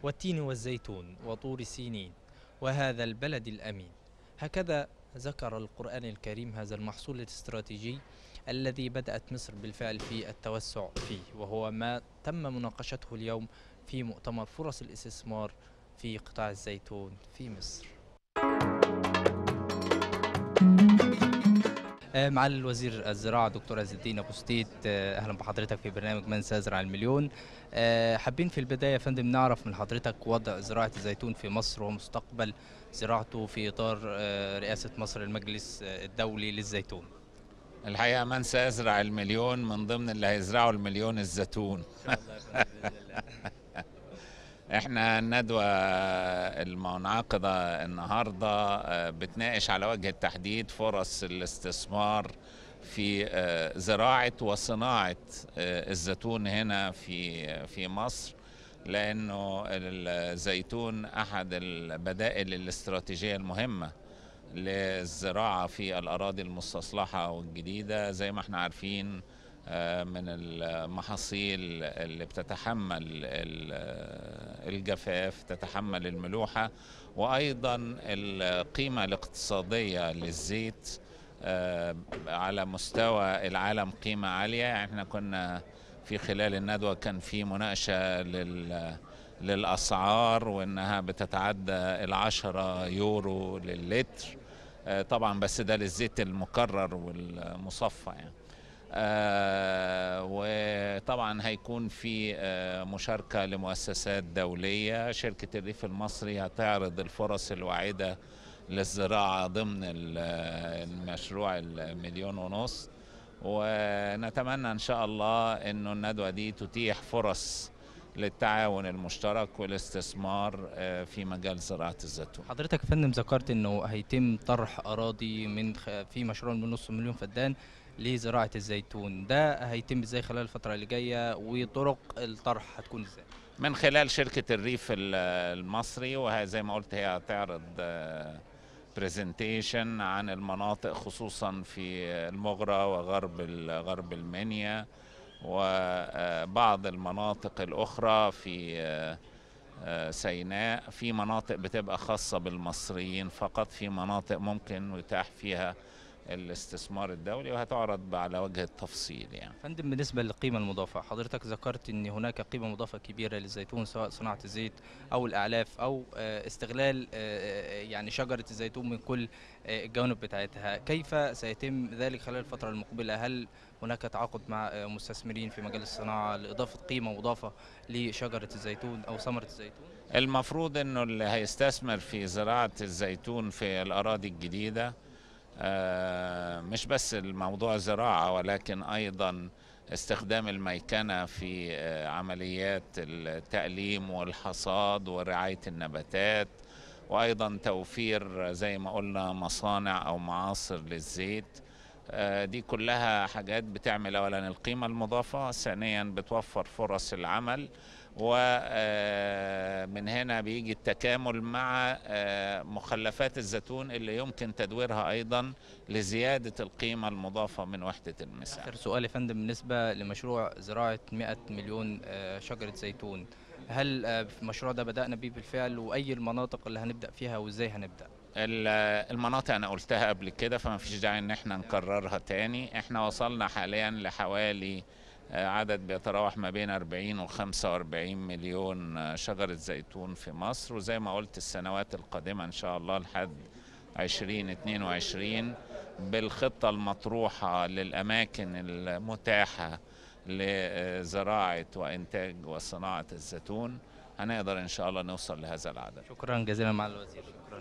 والتين والزيتون وطور سينين وهذا البلد الأمين. هكذا ذكر القرآن الكريم هذا المحصول الاستراتيجي الذي بدأت مصر بالفعل في التوسع فيه، وهو ما تم مناقشته اليوم في مؤتمر فرص الاستثمار في قطاع الزيتون في مصر. معالي الوزير الزراعة دكتور عز الدين أبو ستيت، أهلا بحضرتك في برنامج من سيزرع المليون. حابين في البداية يا فندم نعرف من حضرتك وضع زراعة الزيتون في مصر ومستقبل زراعته في إطار رئاسة مصر المجلس الدولي للزيتون. الحقيقة من سيزرع المليون من ضمن اللي هيزرعوا المليون الزيتون. إن شاء الله يا فندم بإذن الله. احنا الندوة المنعقدة النهاردة بتناقش على وجه التحديد فرص الاستثمار في زراعة وصناعة الزيتون هنا في مصر، لأنه الزيتون أحد البدائل الاستراتيجية المهمة للزراعة في الأراضي المستصلحة والجديدة. زي ما احنا عارفين من المحاصيل اللي بتتحمل الجفاف، تتحمل الملوحة، وأيضا القيمة الاقتصادية للزيت على مستوى العالم قيمة عالية. يعني احنا كنا في خلال الندوة كان في مناقشة للأسعار، وإنها بتتعدى 10 يورو للتر طبعا، بس ده للزيت المكرر والمصفى يعني. وطبعا هيكون في مشاركة لمؤسسات دولية. شركة الريف المصري هتعرض الفرص الواعدة للزراعة ضمن المشروع المليون ونص، ونتمنى ان شاء الله انه الندوة دي تتيح فرص للتعاون المشترك والاستثمار في مجال زراعة الزيتون. حضرتك يا فندم ذكرت انه هيتم طرح اراضي في مشروع من نص مليون فدان لزراعة الزيتون، ده هيتم ازاي خلال الفترة اللي جاية، وطرق الطرح هتكون ازاي؟ من خلال شركة الريف المصري، وهي زي ما قلت هي هتعرض برزنتيشن عن المناطق خصوصا في المغرة وغرب المنيا وبعض المناطق الأخرى في سيناء. في مناطق بتبقى خاصة بالمصريين فقط، في مناطق ممكن يتاح فيها الاستثمار الدولي، وهتعرض على وجه التفصيل يعني. فندم، بالنسبة للقيمة المضافة، حضرتك ذكرت ان هناك قيمة مضافة كبيرة للزيتون، سواء صناعة الزيت او الاعلاف او استغلال يعني شجرة الزيتون من كل الجوانب بتاعتها. كيف سيتم ذلك خلال الفترة المقبلة؟ هل هناك تعاقد مع مستثمرين في مجال الصناعة لإضافة قيمة مضافة لشجرة الزيتون أو ثمرة الزيتون؟ المفروض انه اللي هيستثمر في زراعة الزيتون في الأراضي الجديدة مش بس الموضوع زراعة، ولكن أيضا استخدام الميكنة في عمليات التأليم والحصاد ورعاية النباتات، وأيضا توفير زي ما قلنا مصانع أو معاصر للزيت. دي كلها حاجات بتعمل أولا القيمة المضافة، ثانيا بتوفر فرص العمل، ومن هنا بيجي التكامل مع مخلفات الزيتون اللي يمكن تدويرها أيضا لزيادة القيمة المضافة من وحدة المساحة. آخر سؤال يا فندم، بالنسبة لمشروع زراعة 100 مليون شجرة زيتون، هل المشروع ده بدأنا بيه بالفعل، وأي المناطق اللي هنبدأ فيها وإزاي هنبدأ؟ المناطق أنا قلتها قبل كده، فما فيش داعي إن احنا نكررها تاني. احنا وصلنا حاليا لحوالي عدد بيتراوح ما بين 40 و 45 مليون شجرة زيتون في مصر، وزي ما قلت السنوات القادمة إن شاء الله لحد 2022 بالخطة المطروحة للأماكن المتاحة لزراعة وإنتاج وصناعة الزيتون هنقدر إن شاء الله نوصل لهذا العدد. شكرا جزيلا مع الوزير. شكرا.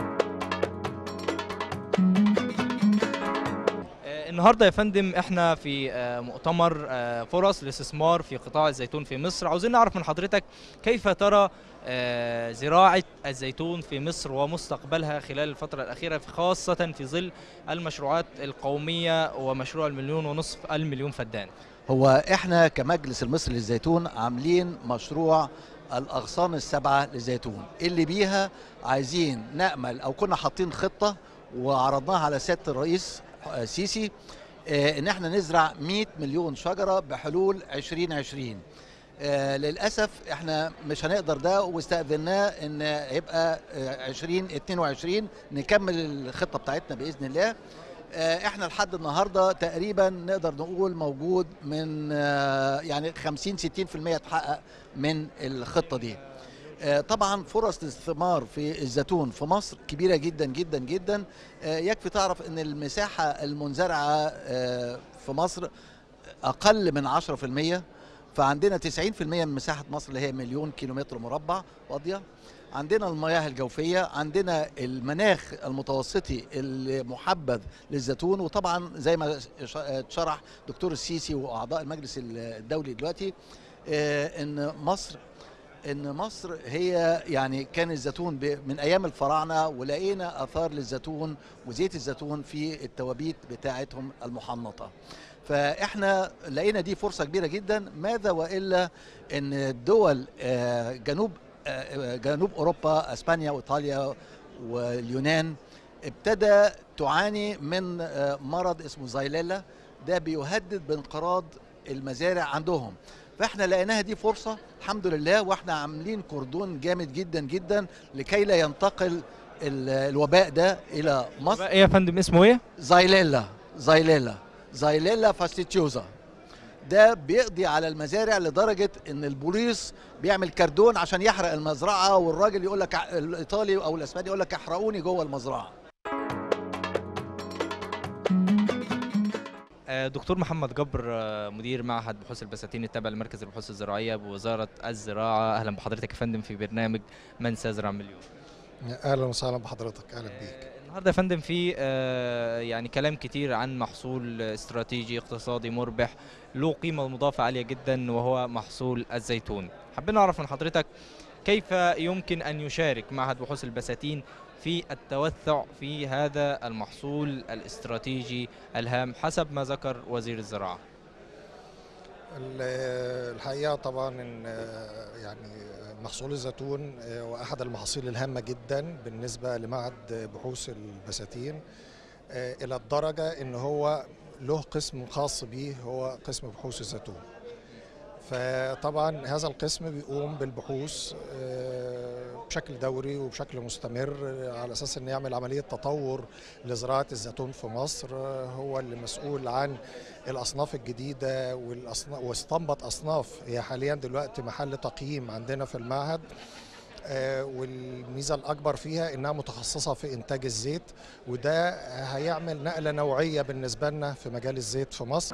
النهارده يا فندم احنا في مؤتمر فرص الاستثمار في قطاع الزيتون في مصر. عاوزين نعرف من حضرتك كيف ترى زراعة الزيتون في مصر ومستقبلها خلال الفترة الأخيرة، خاصة في ظل المشروعات القومية ومشروع المليون ونصف المليون فدان. هو احنا كمجلس المصري للزيتون عاملين مشروع الأغصان السبعة للزيتون، اللي بيها عايزين نأمل أو كنا حاطين خطة وعرضناها على سيادة الرئيس سيسي ان احنا نزرع 100 مليون شجرة بحلول 2020. للاسف احنا مش هنقدر ده، واستأذناه ان يبقى 2022 نكمل الخطه بتاعتنا باذن الله. احنا لحد النهارده تقريبا نقدر نقول موجود من يعني 50-60% اتحقق من الخطه دي. طبعا فرص الاستثمار في الزيتون في مصر كبيره جدا جدا جدا. يكفي تعرف ان المساحه المنزرعه في مصر اقل من 10%، فعندنا 90% من مساحه مصر اللي هي 1,000,000 كيلومتر مربع فاضيه. عندنا المياه الجوفيه، عندنا المناخ المتوسطي المحبذ للزيتون، وطبعا زي ما شرح دكتور السيسي واعضاء المجلس الدولي دلوقتي ان مصر هي يعني كان الزيتون من ايام الفراعنه، ولقينا اثار للزيتون وزيت الزيتون في التوابيت بتاعتهم المحنطه. فاحنا لقينا دي فرصه كبيره جدا، ماذا والا ان الدول جنوب اوروبا، اسبانيا وايطاليا واليونان ابتدى تعاني من مرض اسمه زايليلا، ده بيهدد بانقراض المزارع عندهم. فاحنا لقيناها دي فرصه الحمد لله، واحنا عاملين كردون جامد جدا جدا لكي لا ينتقل الوباء ده الى مصر. ايه يا فندم اسمه ايه؟ زايليلا فاستيتيوزا. ده بيقضي على المزارع لدرجه ان البوليس بيعمل كردون عشان يحرق المزرعه، والراجل يقول لك الايطالي او الاسباني يقول لك احرقوني جوه المزرعه. دكتور محمد جبر، مدير معهد بحوث البساتين التابع لمركز البحوث الزراعيه بوزاره الزراعه، اهلا بحضرتك يا فندم في برنامج من سيزرع مليون. اهلا وسهلا بحضرتك، اهلا بيك. النهارده يا فندم في يعني كلام كتير عن محصول استراتيجي اقتصادي مربح له قيمه مضافه عاليه جدا، وهو محصول الزيتون. حابين نعرف من حضرتك كيف يمكن ان يشارك معهد بحوث البساتين في التوسع في هذا المحصول الاستراتيجي الهام حسب ما ذكر وزير الزراعه. الحقيقه طبعا ان يعني محصول الزيتون واحد المحاصيل الهامه جدا بالنسبه لمعهد بحوث البساتين، الى الدرجه ان هو له قسم خاص به هو قسم بحوث الزيتون. فطبعا هذا القسم بيقوم بالبحوث بشكل دوري وبشكل مستمر على اساس انه يعمل عمليه تطور لزراعه الزيتون في مصر. هو اللي مسؤول عن الاصناف الجديده واستنبط اصناف هي حاليا دلوقتي محل تقييم عندنا في المعهد، والميزه الاكبر فيها انها متخصصه في انتاج الزيت، وده هيعمل نقله نوعيه بالنسبه لنا في مجال الزيت في مصر.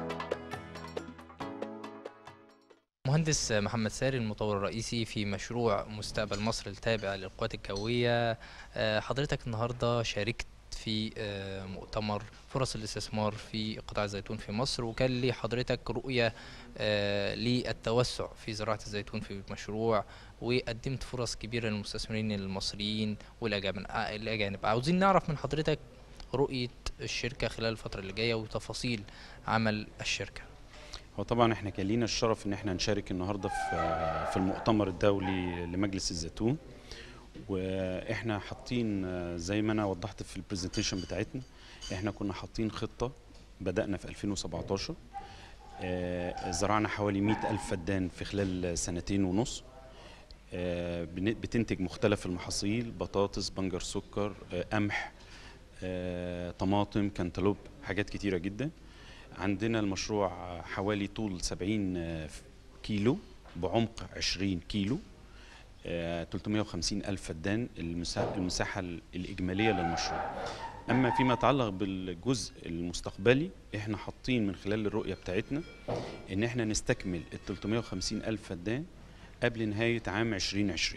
مهندس محمد ساري، المطور الرئيسي في مشروع مستقبل مصر التابع للقوات الجوية، حضرتك النهاردة شاركت في مؤتمر فرص الاستثمار في قطاع الزيتون في مصر، وكان لحضرتك رؤية للتوسع في زراعة الزيتون في المشروع، وقدمت فرص كبيرة للمستثمرين المصريين والأجانب. عاوزين نعرف من حضرتك رؤية الشركة خلال الفترة اللي جاية وتفاصيل عمل الشركة. هو طبعا احنا كان لينا الشرف ان احنا نشارك النهارده في المؤتمر الدولي لمجلس الزيتون، واحنا حاطين زي ما انا وضحت في البرزنتيشن بتاعتنا، احنا كنا حاطين خطه بدأنا في 2017، زرعنا حوالي 100,000 فدان في خلال 2.5 سنين، بتنتج مختلف المحاصيل، بطاطس، بنجر سكر، قمح، طماطم، كانتالوب، حاجات كتيره جدا. عندنا المشروع حوالي طول 70 كيلو بعمق 20 كيلو، 350,000 فدان المساحة الإجمالية للمشروع. أما فيما يتعلق بالجزء المستقبلي، احنا حاطين من خلال الرؤية بتاعتنا ان احنا نستكمل 350,000 فدان قبل نهاية عام 2020،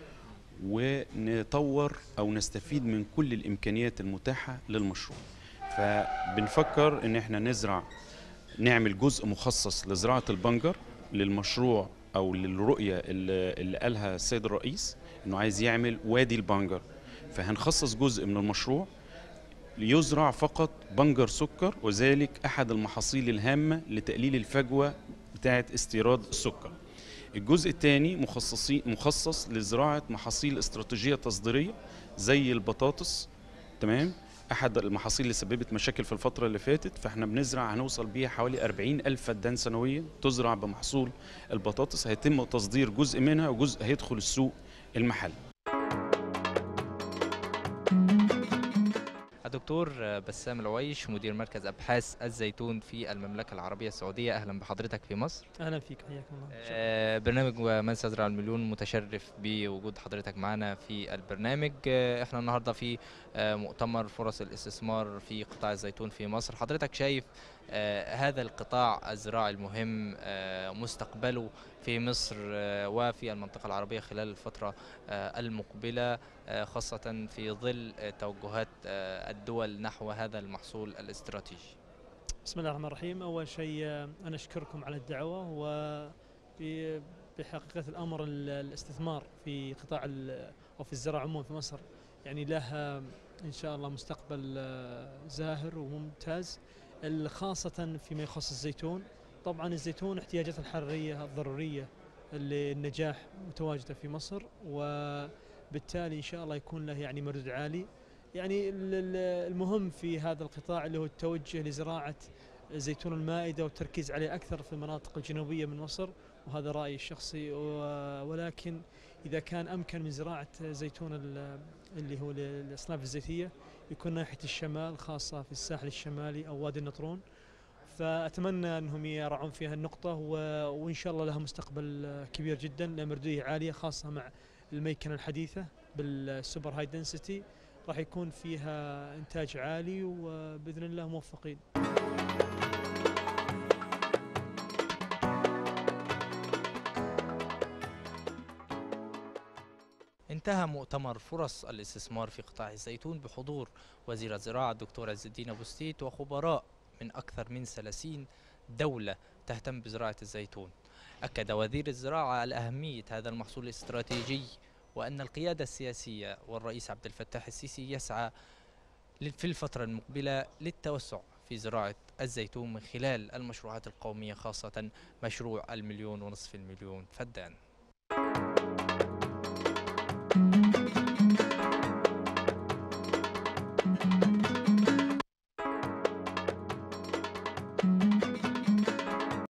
ونطور أو نستفيد من كل الإمكانيات المتاحة للمشروع. فبنفكر ان احنا نعمل جزء مخصص لزراعة البنجر للمشروع او للرؤية اللي قالها السيد الرئيس انه عايز يعمل وادي البنجر، فهنخصص جزء من المشروع ليزرع فقط بنجر سكر، وذلك احد المحاصيل الهامة لتقليل الفجوة بتاعة استيراد السكر. الجزء الثاني مخصص لزراعة محاصيل استراتيجية تصديرية زي البطاطس، تمام، احد المحاصيل اللي سببت مشاكل في الفتره اللي فاتت، فاحنا بنزرع هنوصل بيها حوالي 40,000 فدان سنويا تزرع بمحصول البطاطس. هيتم تصدير جزء منها وجزء هيدخل السوق المحلي. الدكتور بسام العويش، مدير مركز أبحاث الزيتون في المملكة العربية السعودية، أهلا بحضرتك في مصر. اهلا فيك، حياكم الله. برنامج من سيزرع المليون متشرف بوجود حضرتك معنا في البرنامج. احنا النهارده في مؤتمر فرص الاستثمار في قطاع الزيتون في مصر. حضرتك شايف هذا القطاع الزراعي المهم مستقبله في مصر وفي المنطقة العربية خلال الفترة المقبلة، خاصة في ظل توجهات الدول نحو هذا المحصول الاستراتيجي؟ بسم الله الرحمن الرحيم. اول شيء انا اشكركم على الدعوه. بحقيقه الامر الاستثمار في قطاع او في الزراعه عموما في مصر يعني له ان شاء الله مستقبل زاهر وممتاز، خاصه فيما يخص الزيتون. طبعا الزيتون احتياجاته الحراريه الضروريه للنجاح متواجده في مصر، وبالتالي ان شاء الله يكون له يعني مردود عالي. يعني المهم في هذا القطاع اللي هو التوجه لزراعة زيتون المائدة والتركيز عليه أكثر في المناطق الجنوبية من مصر، وهذا رأيي الشخصي. ولكن إذا كان أمكن من زراعة زيتون اللي هو الأصناف الزيتية يكون ناحية الشمال، خاصة في الساحل الشمالي أو وادي النطرون، فأتمنى أنهم يراعون فيها النقطة، وإن شاء الله لها مستقبل كبير جدا، لها مردودية عالية خاصة مع الميكنة الحديثة بالسوبر هاي دنسيتي، راح يكون فيها إنتاج عالي وبإذن الله موفقين. انتهى مؤتمر فرص الاستثمار في قطاع الزيتون بحضور وزير الزراعة الدكتور عز الدين أبو ستيت وخبراء من أكثر من 30 دولة تهتم بزراعة الزيتون. أكد وزير الزراعة على أهمية هذا المحصول الاستراتيجي، وأن القيادة السياسية والرئيس عبد الفتاح السيسي يسعى في الفترة المقبلة للتوسع في زراعة الزيتون من خلال المشروعات القومية، خاصة مشروع 1.5 مليون فدان.